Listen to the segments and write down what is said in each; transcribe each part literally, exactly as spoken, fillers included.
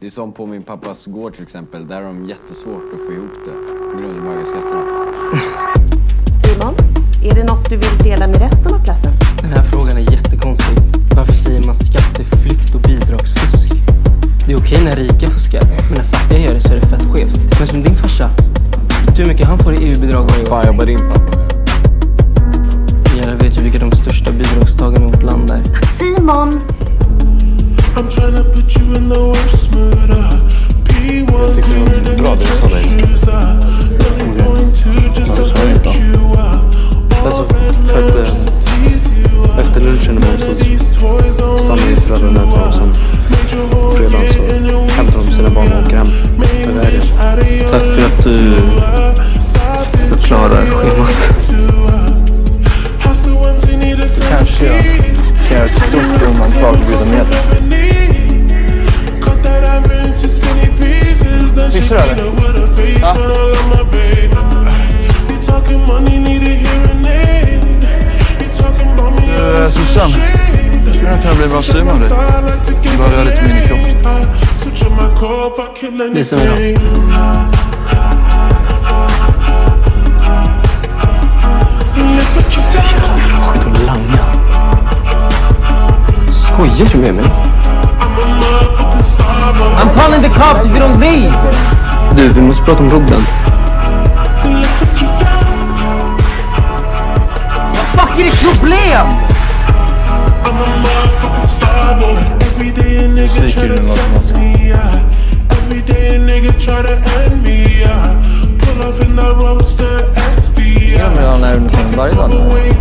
Det är som på min pappas gård till exempel. Där har de jättesvårt att få ihop det på grund av de höga skatterna. Simon, är det något du vill dela med resten av klassen? Den här frågan är jättekonstig. Varför säger man skatteflykt och bidragsfusk? Det är okej när rika fuskar, men när fattiga gör det så är det fett skevt. Men som din farsa, vet du hur mycket han får i E U-bidrag varje år? Fan, jobbar din pappa med? Jag vet ju vilka de största bidragstagarna i vårt land är. Simon! Jag tyckte det var bra det du sa dig. Varför sa du inte då? Alltså, för att äh, efter lunchen så stannade vi föräldrarna ett tag och sen fredagen så hämtade de sina barn och åker hem på vägen. Tack för att du förklarar schemat. Kanske jag kan göra ett stort undantag och bjuda med dig. Fixar du eller? Ja. Uh, Susanne, skulle du kunna bli bra styr med dig? Du behöver ha lite mindre kropp. Visa mig då. Så jävla rakt och langa. Skojar du med mig? I'm calling the cops if you don't leave! Du, vi måste prata om rodden. Vad fuck är ditt problem? Sviker du något något? Jag vill ha när ungefär varje dag.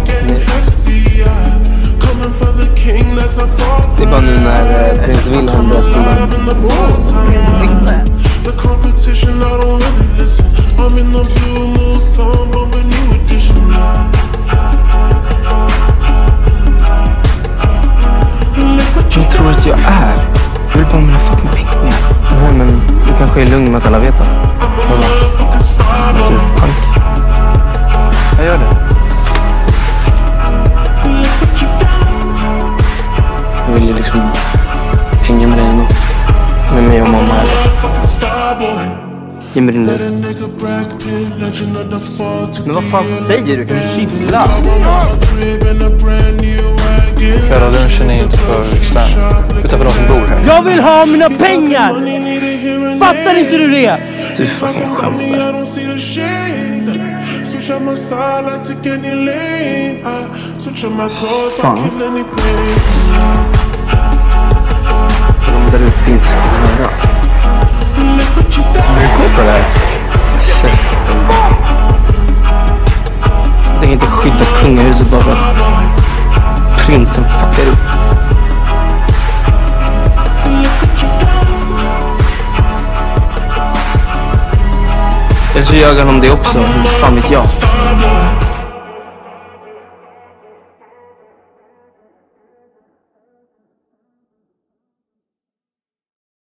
Det är bara nu när eh, prins Wilhelm börjar skriva. Oh, prins Wilhelm. Jag tror att jag är. Jag vill bara med fucking pengar. Nej, men du kanske är lugn med att alla vet det. Vadå? Att du är punk. Jag gör det. Jag vill ju liksom hänga med dig ändå. Med mig och mamma. Ge mig din nu. Men vad fan säger du? Kan du chilla? Själva lunchen är inte för extern. Utan för de som bor här. Jag vill ha mina pengar! Fattar inte du det? Du fucking skämtar. Fan. De där ute inte ska höra. Är du kort på det här? Jag tänker inte skydda kungahuset bara för att prinsen fuckar upp. Eller så ljög han om det också. Fan vet jag.